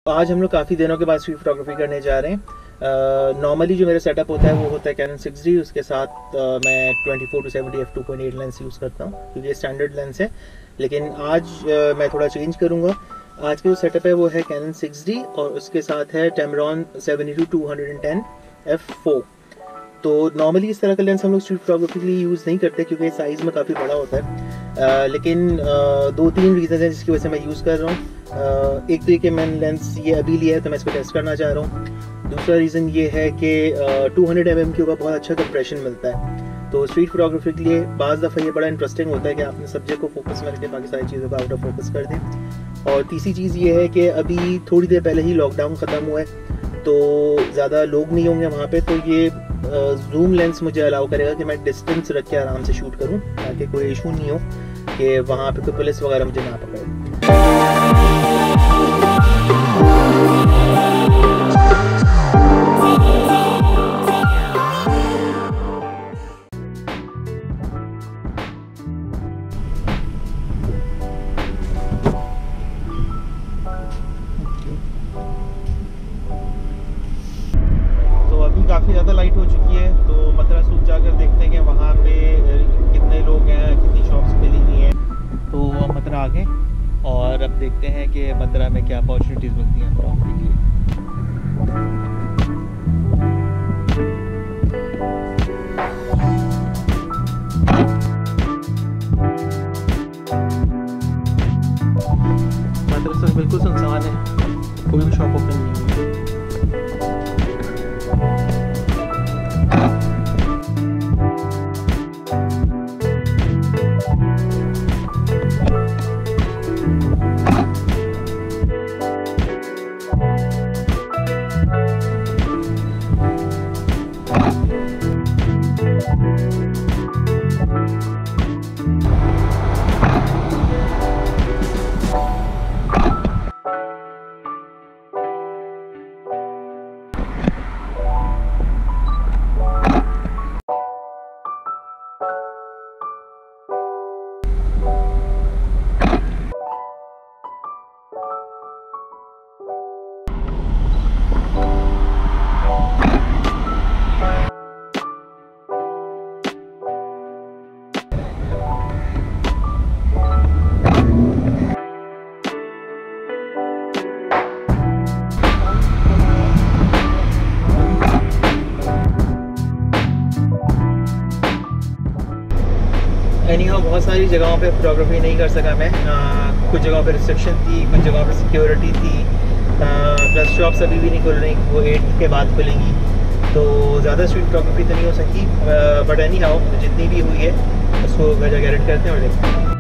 आज हम लोग काफ़ी दिनों के बाद स्ट्रीट फोटोग्राफी करने जा रहे हैं। नॉर्मली जो मेरा सेटअप होता है वो होता है Canon 6D। उसके साथ मैं 24-70 f2.8 लेंस यूज़ करता हूँ क्योंकि ये स्टैंडर्ड लेंस है। लेकिन आज मैं थोड़ा चेंज करूँगा। आज का जो सेटअप है वो है Canon 6D और उसके साथ है Tamron 72-210 f4। तो नॉर्मली इस तरह का लेंस हम लोग स्ट्रीट फोटोग्राफी के लिए यूज़ नहीं करते क्योंकि साइज़ में काफ़ी बड़ा होता है। लेकिन 2-3 रीज़न हैं जिसकी वजह से मैं यूज़ कर रहा हूँ। एक तो ये कि मैंने लेंस ये अभी लिया है तो मैं इसको टेस्ट करना चाह रहा हूँ। दूसरा रीज़न ये है कि 200 mm के ऊपर बहुत अच्छा कंप्रेशन मिलता है। तो स्ट्रीट फोटोग्राफी के लिए बाज़ दफ़ा ये बड़ा इंटरेस्टिंग होता है कि आपने सब्जेक्ट को फोकस में रखते बाकी सारी चीज़ों को आउट ऑफ फोकस कर दें। और तीसरी चीज़ ये है कि अभी थोड़ी देर पहले ही लॉकडाउन ख़त्म हुआ है तो ज़्यादा लोग नहीं होंगे वहाँ पे, तो ये जूम लेंस मुझे अलाउ करेगा कि मैं डिस्टेंस रख के आराम से शूट करूं ताकि कोई इशू नहीं हो कि वहाँ पे कोई पुलिस वगैरह मुझे ना पकड़े। काफ़ी ज़्यादा लाइट हो चुकी है तो मथुरा सूक जाकर देखते हैं कि वहाँ पे कितने लोग हैं, कितनी शॉप्स मिली हुई हैं। तो हम मथुरा आ गए और अब देखते हैं कि मथुरा में क्या अपॉर्चुनिटीज़ मिलती हैं फोटोग्राफी के लिए। मथुरा बिल्कुल सुनसान है, कोई भी शॉप ओपन नहीं है। एनीहाउ बहुत सारी जगहों पे फोटोग्राफी नहीं कर सका मैं। कुछ जगहों पे रिस्ट्रिक्शन थी, कुछ जगहों पे सिक्योरिटी थी, प्लस शॉप्स अभी भी नहीं खुल रही, वो 8 के बाद खुलेंगी तो ज़्यादा स्ट्रीट फोटोग्राफी तो नहीं हो सकी। बट एनीहाउ जितनी भी हुई है उसको घर जाकर एडिट करते हैं और देखते हैं।